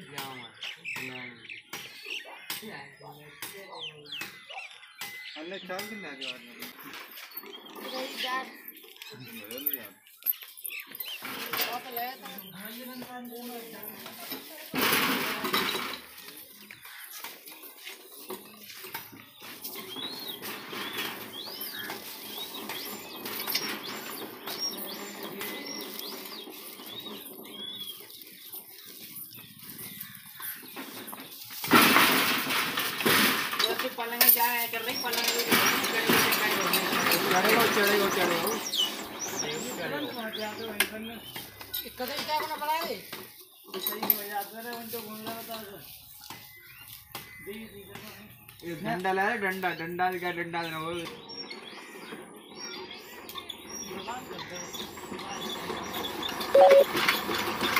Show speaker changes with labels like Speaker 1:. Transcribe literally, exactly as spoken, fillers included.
Speaker 1: अन्य चाल की ना जो आज
Speaker 2: पलंग क्या है कर रही पलंग
Speaker 1: चढ़ेगा चढ़ेगा चढ़ेगा
Speaker 2: कदम क्या बना बना दे
Speaker 1: डंडा लाया डंडा डंडा क्या डंडा देना वो